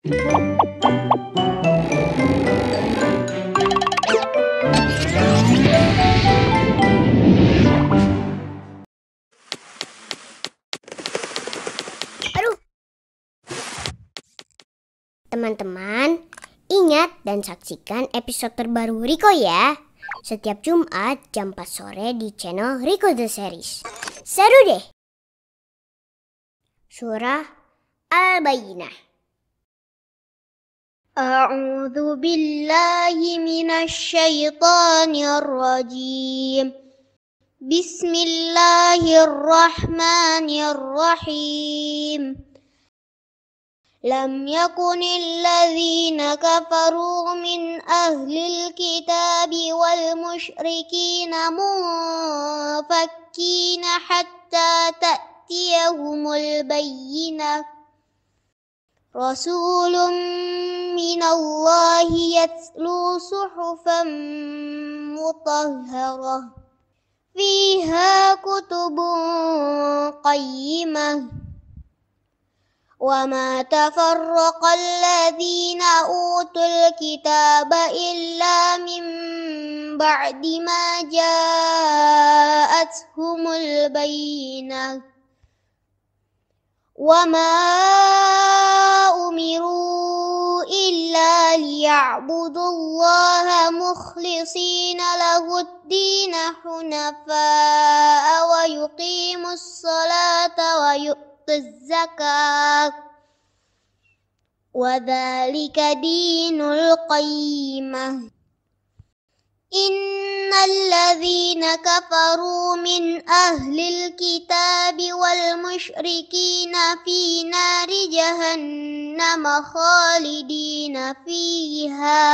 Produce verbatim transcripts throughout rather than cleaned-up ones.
Aduh. Teman-teman, ingat dan saksikan episode terbaru Riko ya. Setiap Jumat jam empat sore di channel Riko The Series. Seru deh. Surah Al-Bayyinah. A'udzu billahi minasy syaithanir rajim. Bismillahirrahmanirrahim. Lam yakunil ladzina kafaru min ahlil kitabi wal musyrikina munfakkina hatta ta'tiyahumul bayyinah. Rasulun minallahi yatlu suhufan mutahharah fiha kutubun qayyimah. وَمَا تَفَرَّقَ الَّذِينَ أُوتُوا الْكِتَابَ إِلَّا مِنْ بَعْدِ مَا جَاءَتْهُمُ الْبَيِّنَةُ وَمَا أُمِرُوا إِلَّا لِيَعْبُدُوا اللَّهَ مُخْلِصِينَ لَهُ الدِّينَ حُنَفَاءَ وَيُقِيمُوا الصَّلَاةَ وَيُؤْتُوا الزكاة وذلك دين القيمة. إن الذين كفروا من أهل الكتاب والمشركين في نار جهنم خالدين فيها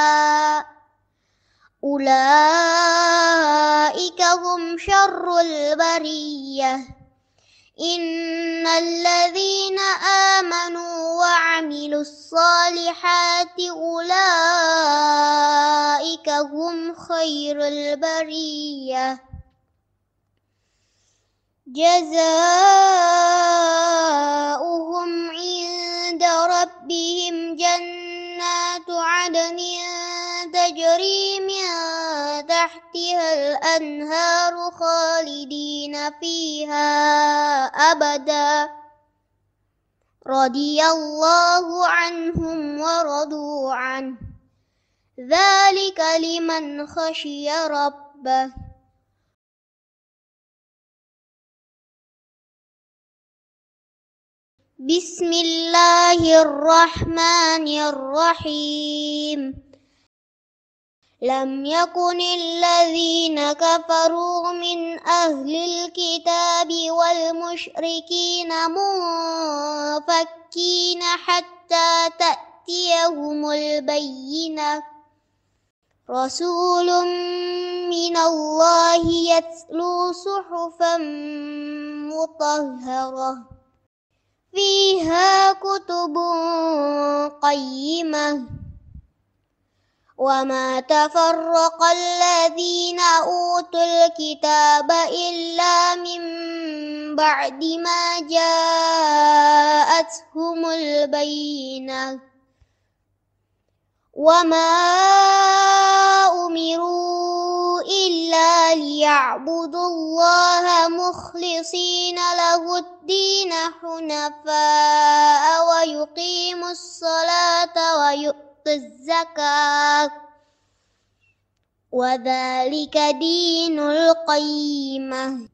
أولئك هم شر البرية. إن الذين آمنوا وعملوا الصالحات أولئك هم خير البرية. جزاؤهم عند ربهم جنات عدن تجري من تحتها الأنهار خالدين فيها أبدا رضي الله عنهم ورضوا عنه ذلك لمن خشي ربه. بسم الله الرحمن الرحيم. لم يكن الذين كفروا من أهل الكتاب والمشركين منفكين حتى تأتيهم البينة. رسول من الله يتلو صحفا مطهرة فيها كتب قيمة. وما تفرق الذين أوتوا الكتاب إلا من بعد ما جاءتهم البينة. وما أمروا إلا ليعبدوا الله مخلصين له الدين حنفاء ويقيموا الصلاة ويؤتوا الزكاة وذلك دين القيمة.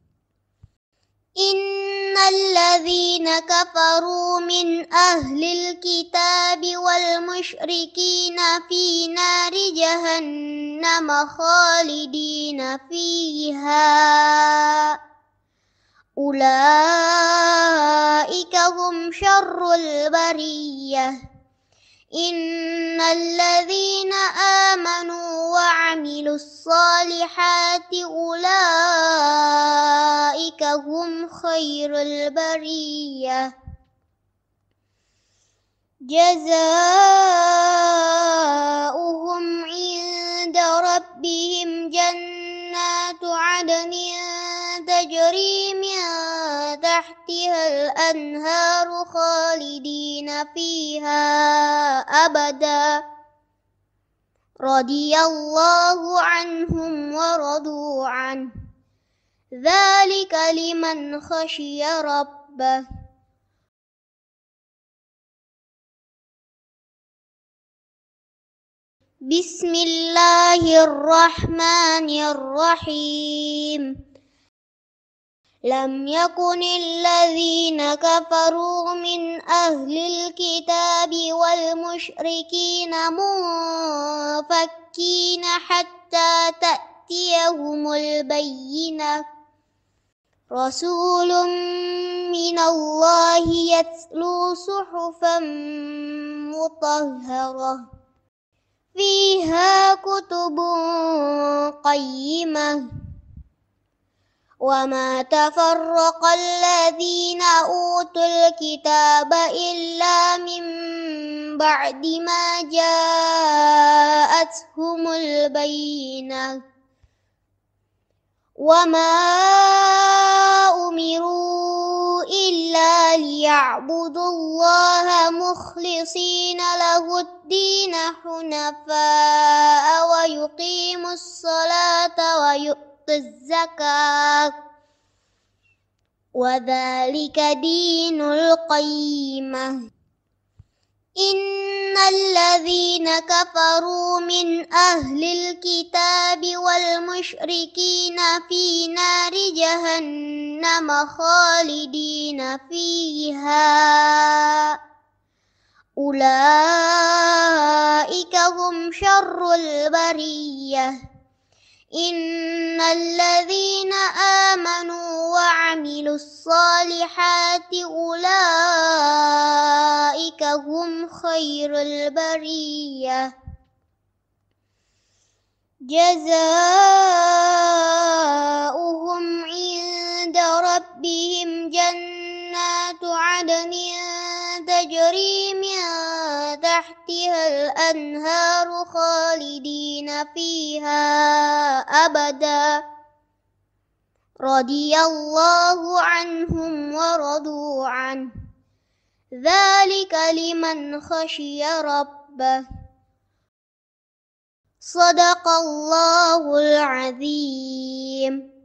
إن الذين كفروا من أهل الكتاب والمشركين في نار جهنم خالدين فيها أولئك هم شر البرية. إن الذين آمنوا وعملوا الصالحات أولئك هم خير البرية. جزاؤهم عند ربهم جنات عدن تجري تجري من تحتها الأنهار خالدين فيها أبدا رضي الله عنهم ورضوا عنه ذلك لمن خشي ربه. بسم الله الرحمن الرحيم. لم يكن الذين كفروا من أهل الكتاب والمشركين منفكين حتى تأتيهم البينة رسول من الله يتلو صحفا مطهرة فيها كتب قيمة وما تفرق الذين أوتوا الكتاب إلا من بعد ما جاءتهم البينة وما أمروا إلا ليعبدوا الله مخلصين له الدين حنفاء ويقيموا الصلاة ويؤتوا الزكاة وذلك دين القيمة. إن الذين كفروا من أهل الكتاب والمشركين في نار جهنم خالدين فيها أولئك هم شر البرية. إن الذين آمنوا وعملوا الصالحات أولئك هم خير البرية جزاؤهم عند ربهم جنات عدن تجري من تحتها الأنهار خالدين فيها أبدا رضي الله عنهم ورضوا عنه ذلك لمن خشي ربه. صدق الله العظيم.